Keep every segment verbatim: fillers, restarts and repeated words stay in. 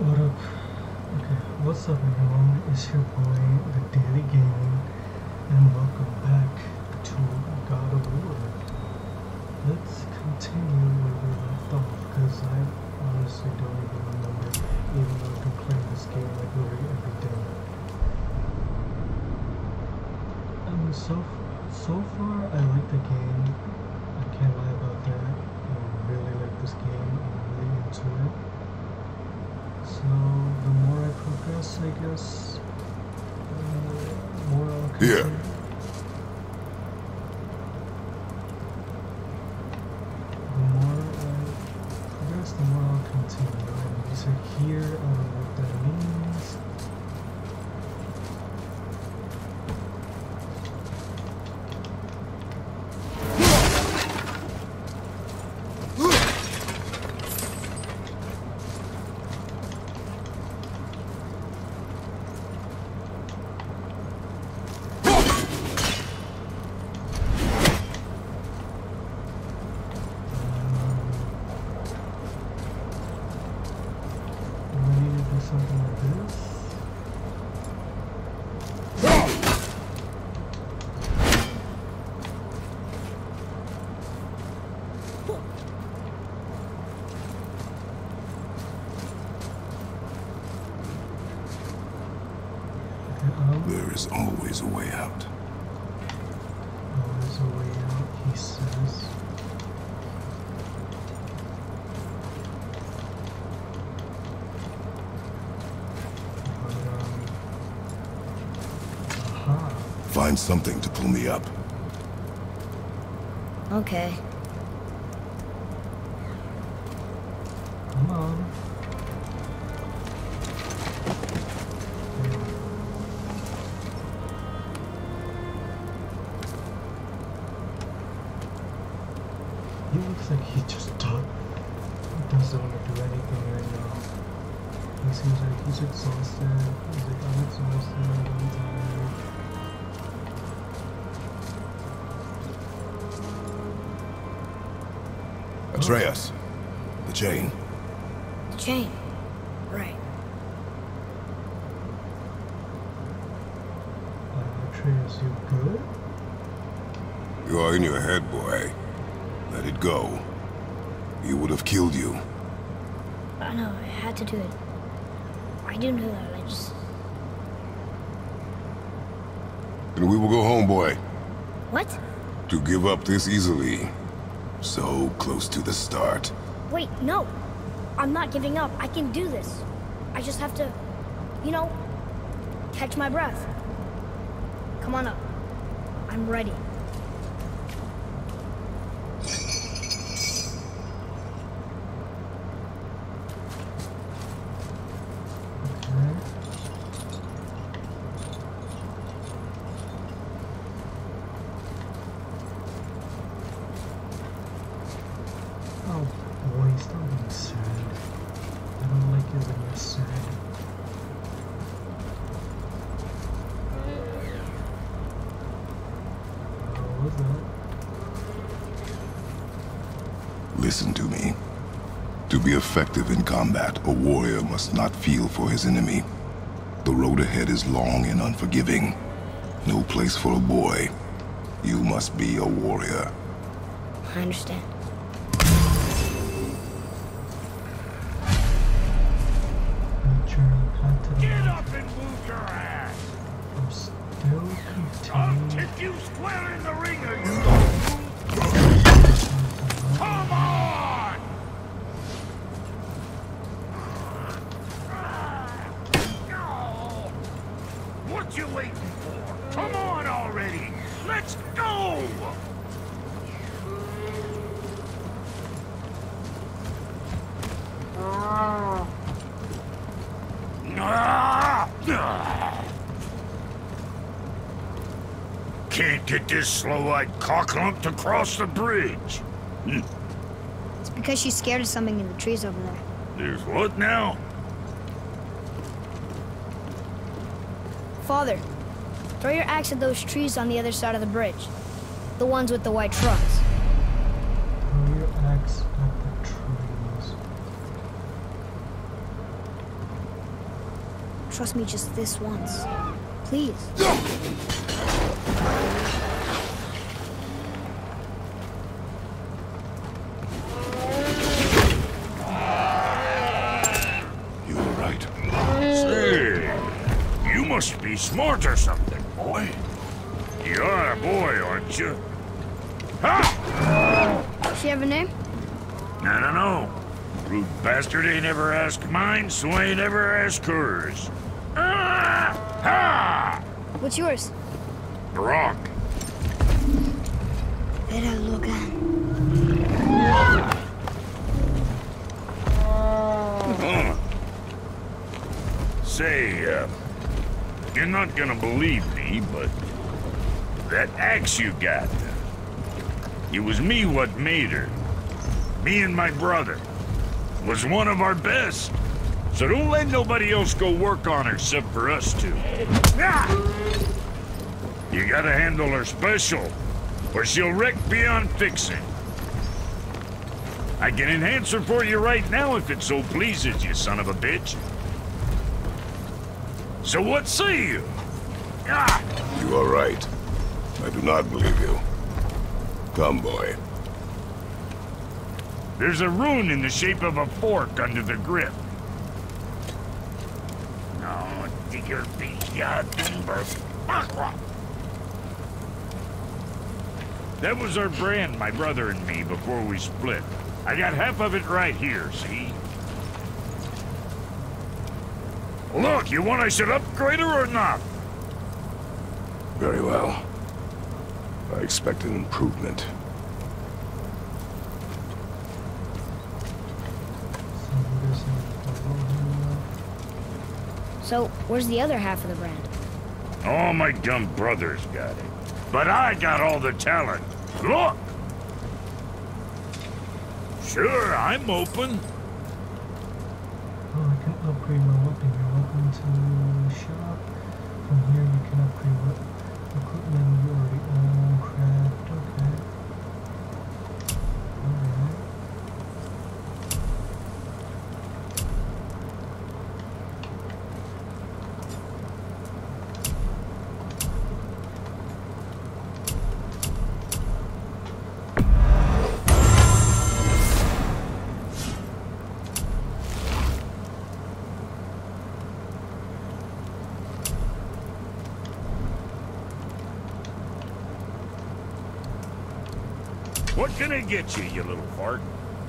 What up? Okay, what's up everyone? It's your boy, the Daily Gaming, and welcome back to God of War. Let's continue where we left off, because I honestly don't even remember, even though I've been playing this game like literally every day. I mean, so, so far I like the game. I can't lie about that. I really like this game. I'm really into it. So the more I progress, I guess, uh, the more I'll continue. Yeah. The more I progress, the more I'll continue. And these are here. I don't know what that means. Something like this. Um, There is always a way out. Always a way out, he says. Find something to pull me up. Okay. Come on. He looks like he just don't, doesn't want to do anything right now. He seems like he's exhausted. He's like, I'm exhausted, I'm tired. Atreus, the chain. The chain. Right. Uh, Atreus, you good? You are in your head, boy. Let it go. He would have killed you. I know, I had to do it. I do know that, I just... And we will go home, boy. What? To give up this easily. So close to the start. Wait, no! I'm not giving up. I can do this. I just have to, you know, catch my breath. Come on up. I'm ready. Oh boy, stop being sad. I don't like it when you're sad. Uh, what was that? Listen to me. To be effective in combat, a warrior must not feel for his enemy. The road ahead is long and unforgiving. No place for a boy. You must be a warrior. I understand. Get up and move your ass! I'm still I'll continuing. kick you square in the ringer, you! Come on! What you waiting for? Come on already! Let's go! Can't get this slow-eyed cocklump to cross the bridge. Hm. It's because she's scared of something in the trees over there. There's what now? Father, throw your axe at those trees on the other side of the bridge. The ones with the white trunks. Throw your axe at the trees. trust me just this once. Please. You were right. Say, you must be smart or something, boy. You are a boy, aren't you? Ha! Does she have a name? I don't know. Rude bastard ain't ever asked mine, so ain't ever asked hers. Ah! Ha! What's yours? Brock. Logan. Huh. Say, uh, you're not gonna believe me, but that axe you got, it was me what made her. Me and my brother. Was one of our best. So don't let nobody else go work on her except for us two. Ah! You gotta handle her special, or she'll wreck beyond fixing. I can enhance her for you right now if it so pleases you, son of a bitch. So what say you? Ah! You are right. I do not believe you. Come, boy. There's a rune in the shape of a fork under the grip. Oh, dear be That was our brand, my brother and me, before we split. I got half of it right here, see? Look, you want I should upgrade her or not? Very well. I expect an improvement. So, where's the other half of the brand? All my dumb brothers got it. But I got all the talent. Look! Sure, I'm open. Oh, I can upgrade my weapon here. Welcome to the shop. From here you can upgrade what equipment you already own, craft, okay. Alright. What can I get you, you little fart?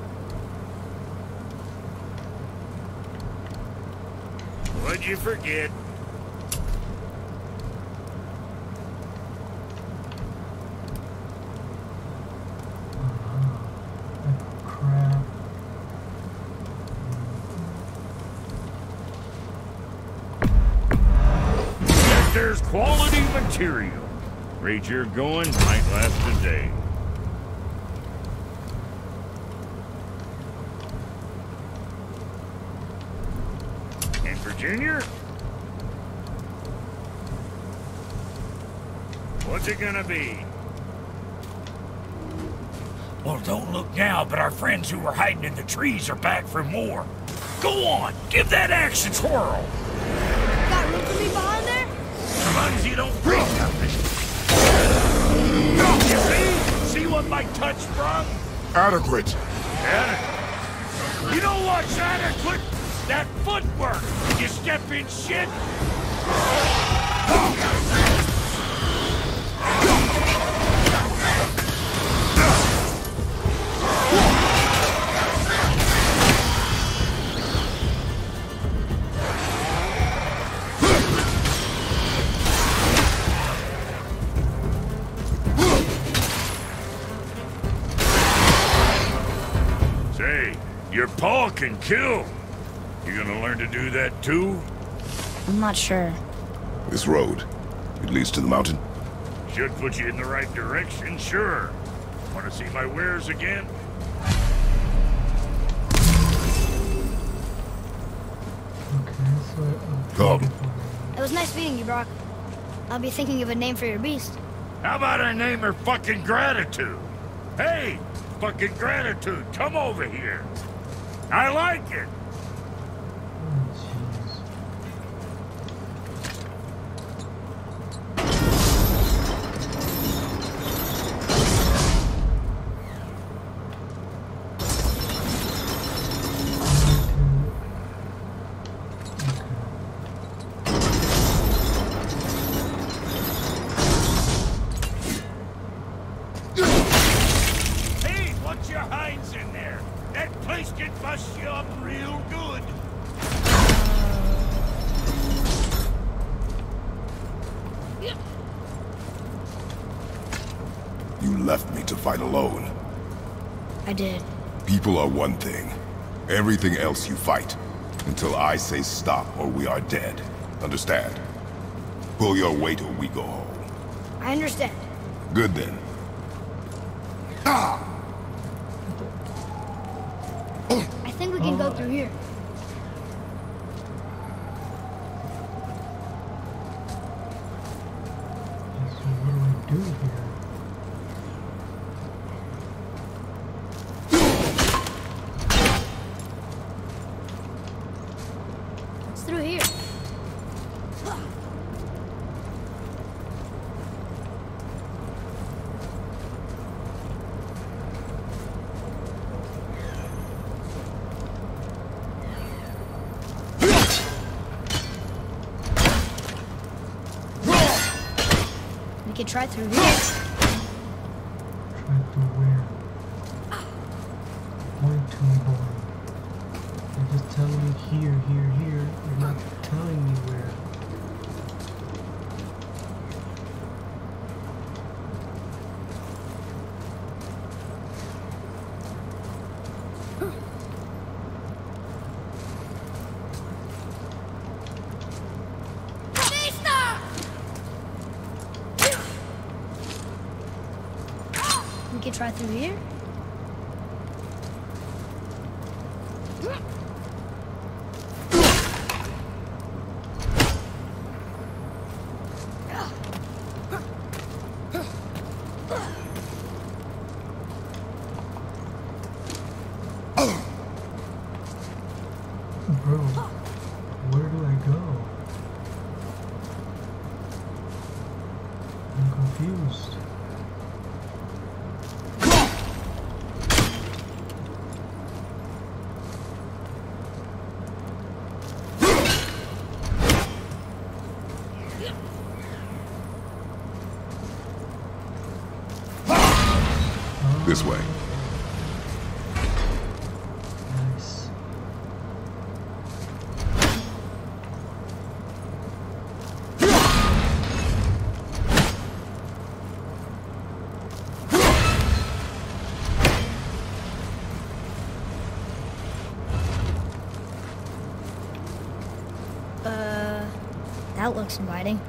What'd you forget? Crap. If there's quality material. Rate you're going might last a day. Junior? What's it gonna be? Well, don't look now, but our friends who were hiding in the trees are back for more. Go on, give that axe a twirl. Got room for me behind there? As long as you don't break nothing. You see? See what my touch sprung? Adequate. Adequate? You know what's adequate? That footwork! You step in shit! Say, your paw can kill. You gonna learn to do that too? I'm not sure. This road, it leads to the mountain? Should put you in the right direction, sure. Wanna see my wares again? Okay, so I Come. It was nice meeting you, Brock. I'll be thinking of a name for your beast. How about I name her fucking Gratitude? Hey, fucking Gratitude, come over here. I like it. Oh, jeez. bust you up real good. You left me to fight alone. I did. People are one thing. Everything else you fight. Until I say stop or we are dead. Understand? Pull your weight or we go home. I understand. Good then. Ah! I think we can go through here. So what do I do here? It's through here. We could try through here. Try to where? Point to me, boy. You're just telling me here, here, here. You're not telling me where. We could try through here. Bro, where do I go? I'm confused. This way. Nice. Uh, that looks inviting.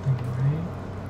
something, right?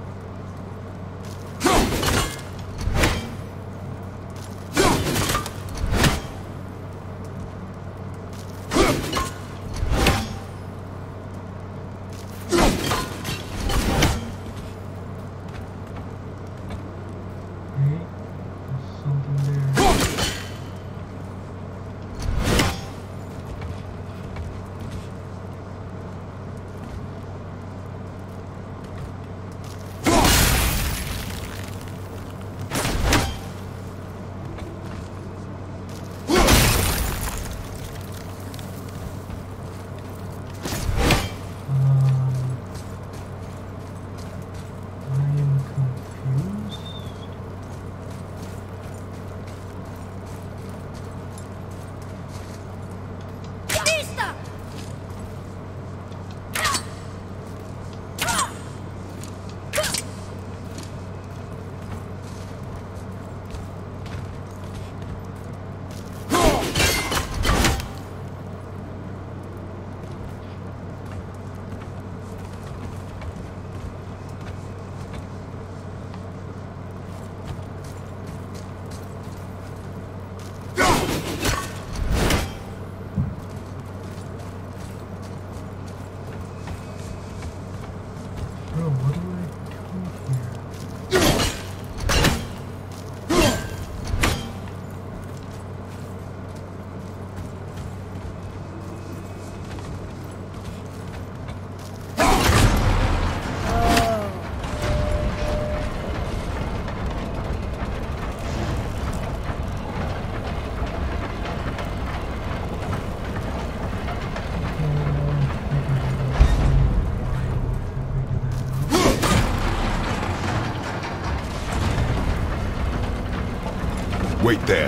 Wait there.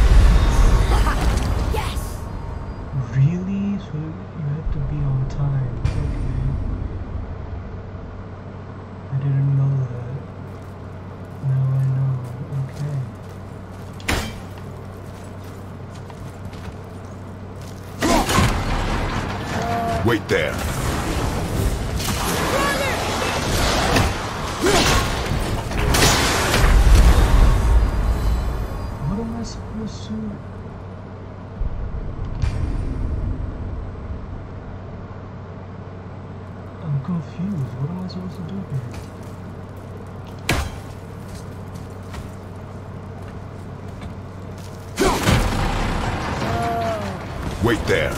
Yes! Really? So you have to be on time. Okay. I didn't know that. Now I know. Okay. Wait there. What am I supposed to... I'm confused. What am I supposed to do here? Wait there.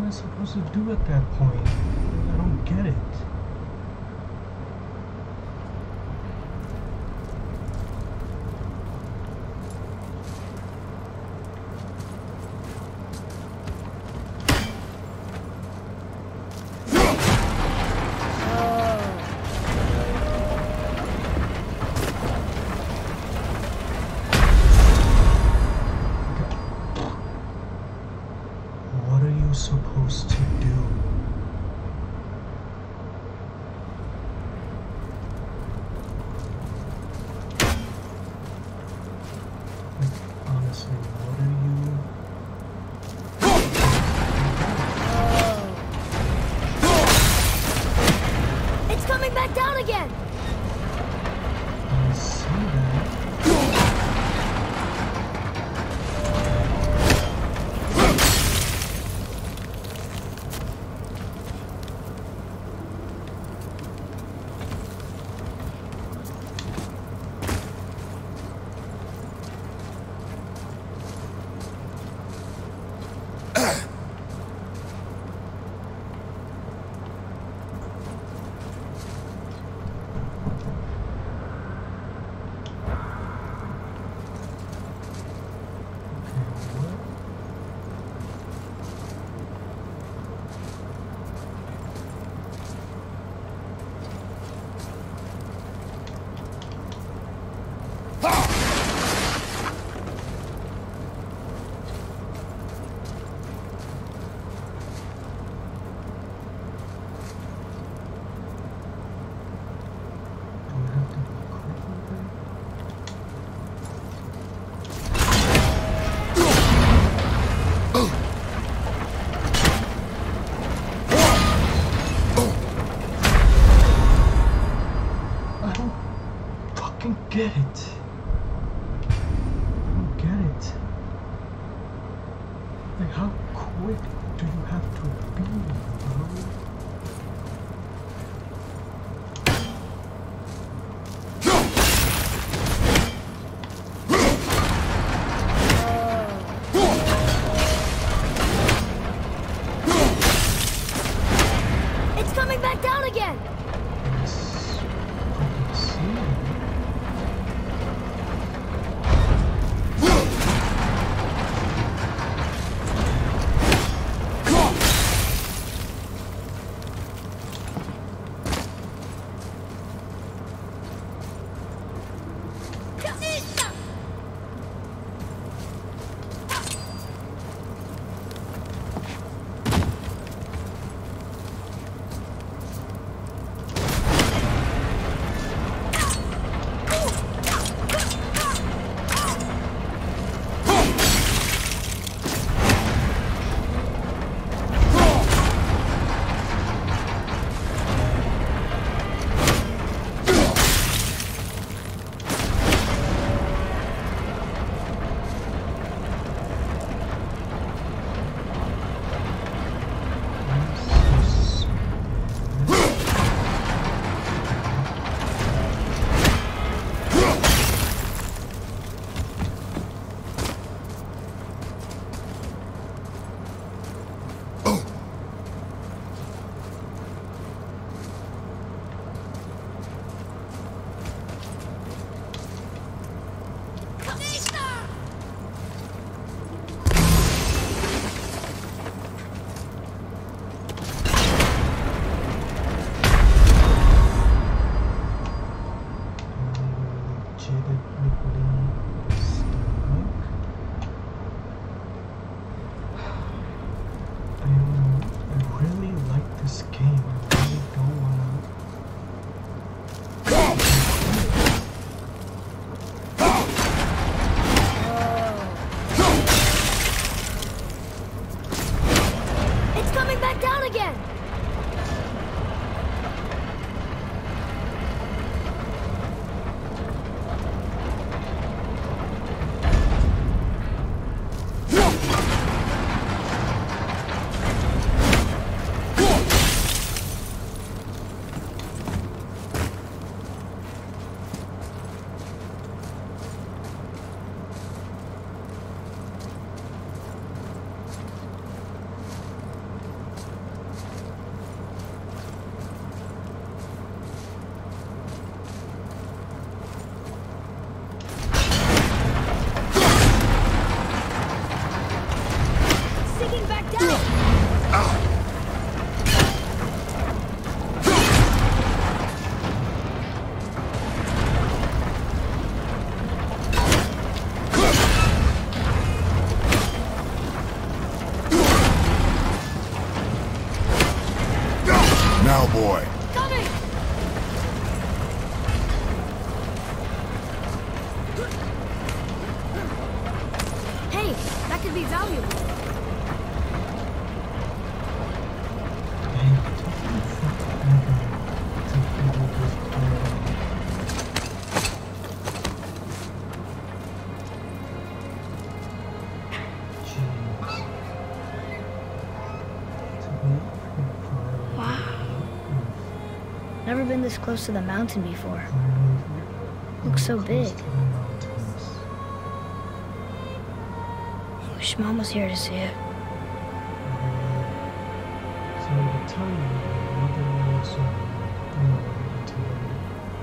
I supposed to do at that point? I don't get it. Supposed to do. Like, honestly, what are you? It's coming back down again. I see that. Get it. I don't get it. Like, how quick do you have to be, bro? It's coming back down again. Yes, I can see it. now, boy. Coming! Hey, that could be valuable. Hey, just a second to figure this plan out. Jeez. To be pretty far away. Wow. Never been this close to the mountain before. Finally, Looks so close big. to the mountains. Wish Mom was here to see it. So to tell you, mother was anyway until later.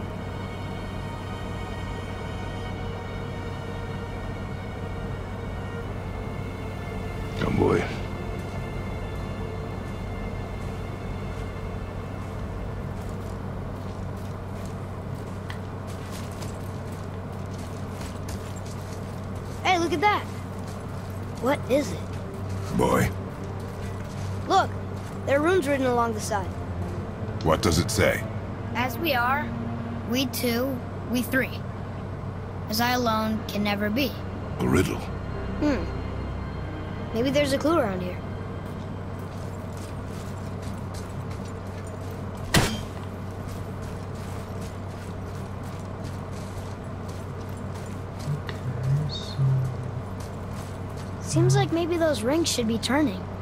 Come, boy. Hey, look at that. What is it? Boy, Look, there are runes written along the side. what does it say? As we are, we two, we three. As I alone can never be. A riddle. Hmm. Maybe there's a clue around here. Okay, so Seems like maybe those rings should be turning.